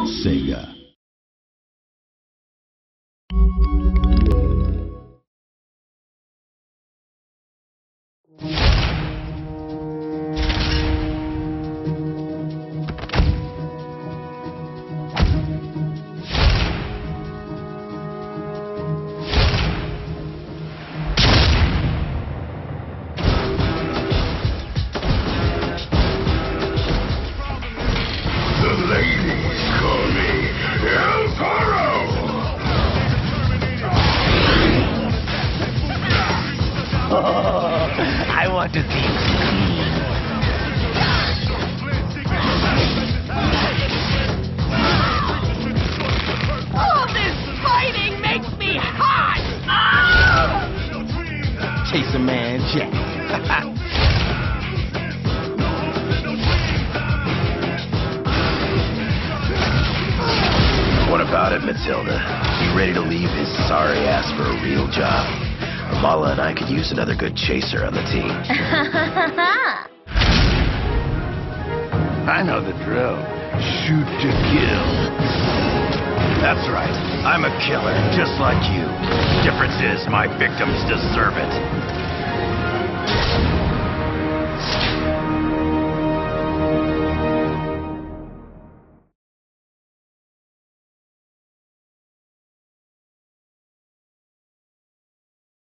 Sega. I want to see All this fighting makes me hot! Chaser Man Jack. What about it, Matilda? You ready to leave his sorry ass for a real job? Amala and I could use another good chaser on the team. I know the drill. Shoot to kill. That's right. I'm a killer, just like you. Difference is, my victims deserve it.